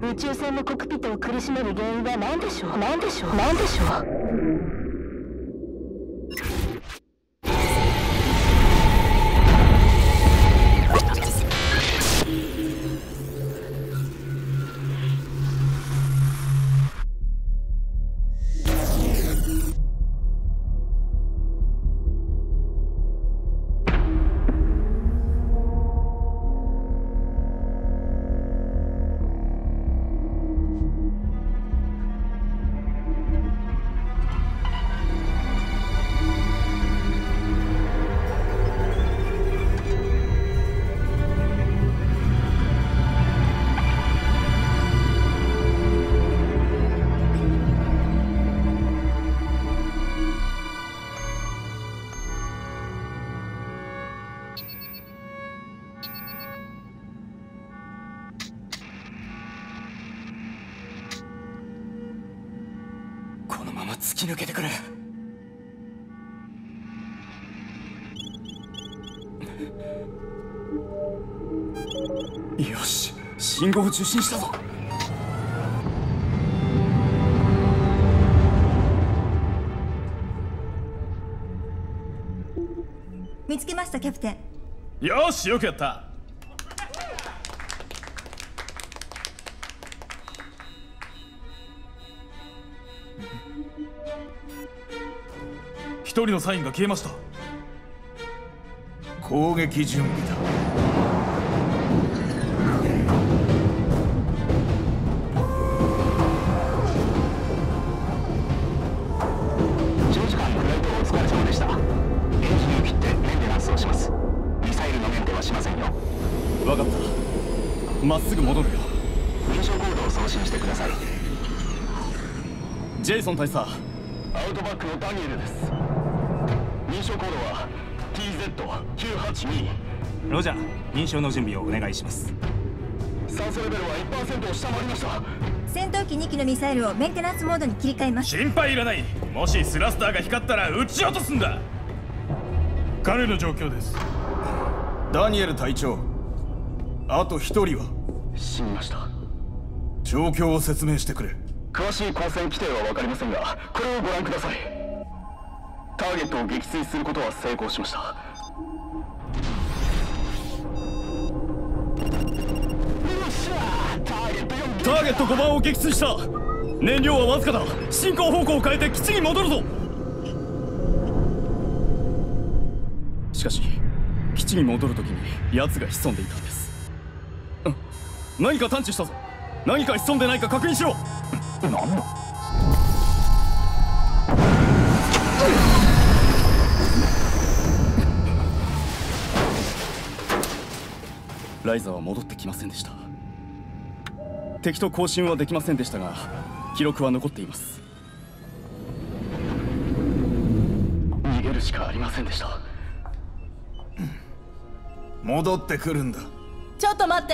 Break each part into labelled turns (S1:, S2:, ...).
S1: 宇宙船のコックピットを苦しめる原因は何でしょう。
S2: このまま突き抜けてくれ。よし、信号を受信したぞ。
S3: 見つけました、キャプテン。
S2: よし、よくやった。一人のサインが消えました。
S4: 攻撃準備だ。
S5: 長時間フライトお疲れ様でした。エンジンを切ってメンテナンスをします。ミサイルのメンテはしませんよ。
S2: 分かった。まっすぐ戻るよ。
S5: 認証コードを送信してください。
S2: ジェイソン大佐。
S5: アウトバックのダニエルです。認証コードは TZ982。
S6: ロジャー、認証の準備をお願いします。
S5: 酸素レベルは 1% を下回りました。
S3: 戦闘機2機のミサイルをメンテナンスモードに切り替えます。
S2: 心配いらない。もしスラスターが光ったら撃ち落とすんだ。
S4: 彼の状況です。ダニエル隊長、あと一人は
S5: 死にました。
S4: 状況を説明してくれ。
S5: 詳しい光線規定は分かりませんが、これをご覧ください。ターゲットを撃墜することは成功しました。
S2: ターゲット5番を撃墜した。燃料はわずかだ。進行方向を変えて基地に戻るぞ。しかし基地に戻るときに奴が潜んでいたんです。何か探知したぞ。何か潜んでないか確認しろ。
S5: なんだ。
S2: ライザーは戻ってきませんでした。敵と交信はできませんでしたが、記録は残っています。
S5: 逃げるしかありませんでした。
S4: 戻ってくるんだ。
S1: ちょっと待って。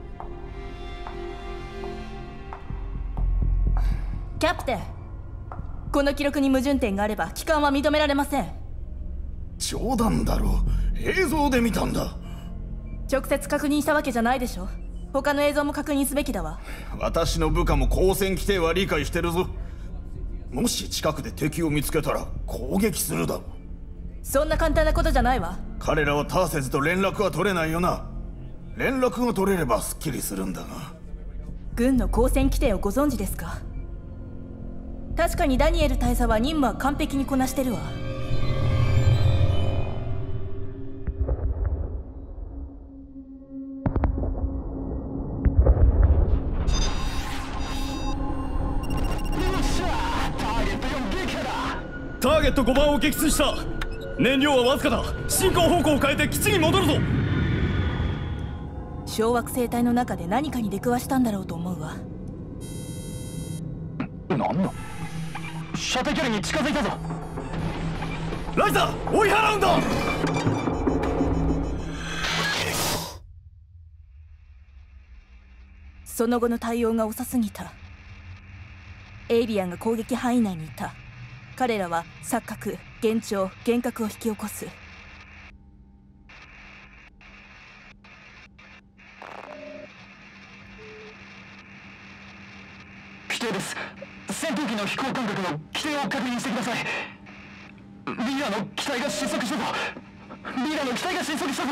S1: キャプテン、この記録に矛盾点があれば帰還は認められません。
S4: 冗談だろう。映像で見たんだ。
S1: 直接確認したわけじゃないでしょ。他の映像も確認すべきだわ。
S4: 私の部下も光線規定は理解してるぞ。もし近くで敵を見つけたら攻撃するだろう。
S1: そんな簡単なことじゃないわ。
S4: 彼らはターセズと連絡は取れないよな。連絡が取れればすっきりするんだが。
S1: 軍の光線規定をご存知ですか？確かにダニエル大佐は任務は完璧にこなしてるわ。
S2: ターゲット5番を撃墜した。燃料はわずかだ。進行方向を変えて基地に戻るぞ。
S1: 小惑星帯の中で何かに出くわしたんだろうと思うわ。
S5: なんだ。射程距離に近づいたぞ。
S2: ライザー、追い払うんだ。
S1: その後の対応が遅すぎた。エイリアンが攻撃範囲内にいた。彼らは錯覚、幻聴、幻覚を引き起こす。
S5: の飛行間隔の規定を確認してください。リーダーの機体が失速したぞ。リーダーの機体が失速したぞ。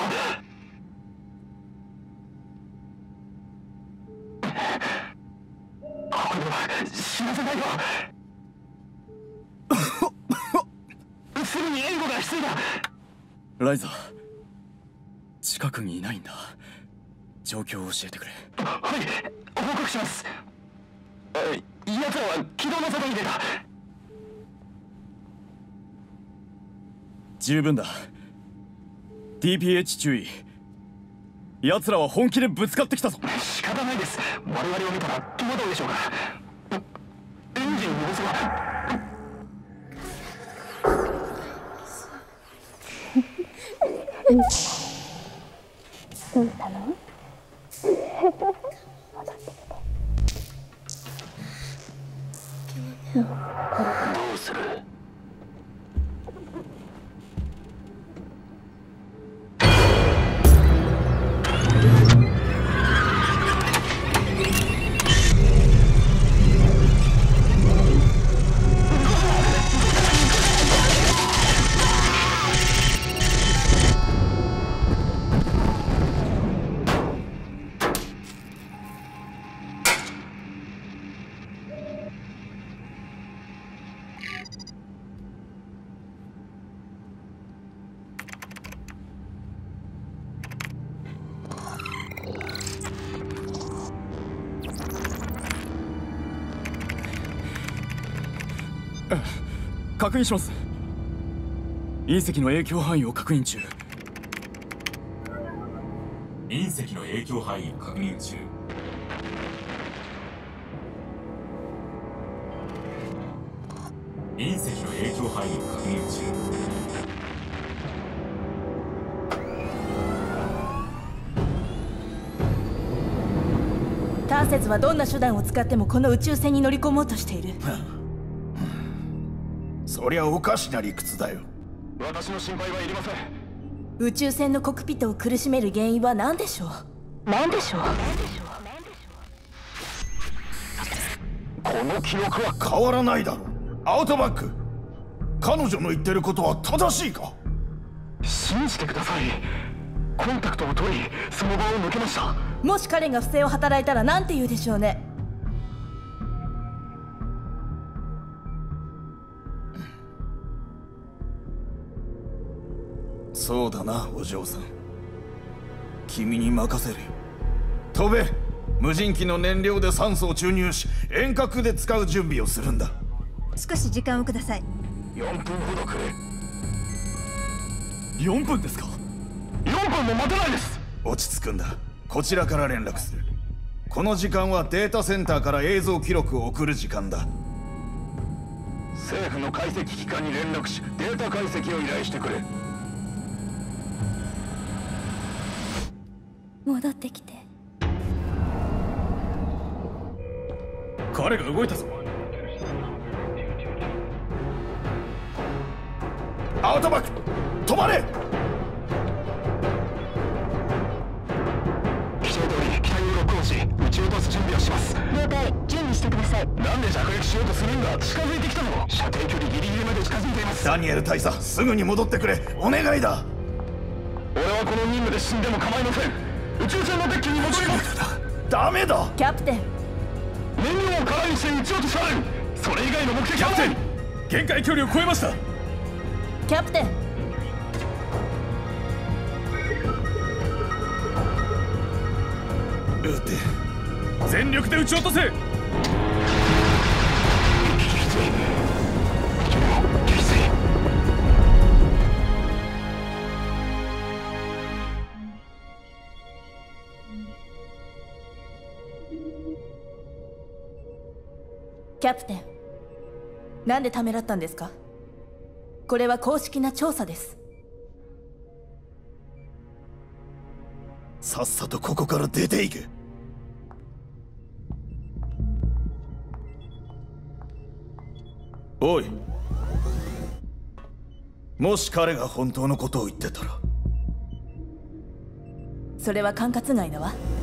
S5: これは死なせないよ。すぐに援護が必要だ。
S2: ライザー、近くにいないんだ。状況を教えてくれ。
S5: はい、報告します。奴らは軌道の外に出た。
S2: 十分だ。 TPH 注意。奴らは本気でぶつかってきたぞ。
S5: 仕方ないです。我々を見たら戸惑うでしょうか。エンジンを戻せば。
S7: どうしたの？
S5: どうする？
S2: 確認します。隕石の影響範囲を確認中。
S8: 隕石の影響範囲を確認中。隕石の影響範囲を確認中。
S1: ターセズはどんな手段を使ってもこの宇宙船に乗り込もうとしている。
S4: そりゃおかしな理屈だよ。
S5: 私の心配はいりません。
S1: 宇宙船のコックピットを苦しめる原因は何でしょう？何でしょう？
S4: この記録は変わらないだろう。アウトバック、彼女の言ってることは正しいか？
S5: 信じてください。コンタクトを取り、その場を抜けました。
S1: もし彼が不正を働いたら何て言うでしょうね。
S4: そうだな、お嬢さん。君に任せるよ。飛べ。無人機の燃料で酸素を注入し、遠隔で使う準備をするんだ。
S3: 少し時間をください。
S5: 4分ほどくれ。
S2: 4分ですか
S5: ？4分も待てないです。
S4: 落ち着くんだ。こちらから連絡する。この時間はデータセンターから映像記録を送る時間だ。
S5: 政府の解析機関に連絡し、データ解析を依頼してくれ。
S7: 戻ってきて。
S2: 彼が動いたぞ。
S4: アウトバック、止まれ。
S5: 規定通り機体をロックオンし、撃ち落とす準備をします。
S7: 了解、準備してください。
S5: なんで着陸しようとするんだ。近づいてきたぞ。射程距離ギリギリまで近づいています。
S4: ダニエル大佐、すぐに戻ってくれ。お願いだ。
S5: 俺はこの任務で死んでも構いません。宇宙船のデッキに戻ります。
S4: ダメだ。
S1: キャプテン、
S5: 燃料を空にして撃ち落とされる。それ以外の目的はない。
S2: 限界距離を超えました。
S1: キャプテン、
S4: 撃て。
S2: 全力で撃ち落とせ。
S1: キャプテン、なんでためらったんですか？これは公式な調査です。
S4: さっさとここから出ていけ。おい、もし彼が本当のことを言ってたら。
S1: それは管轄外だわ。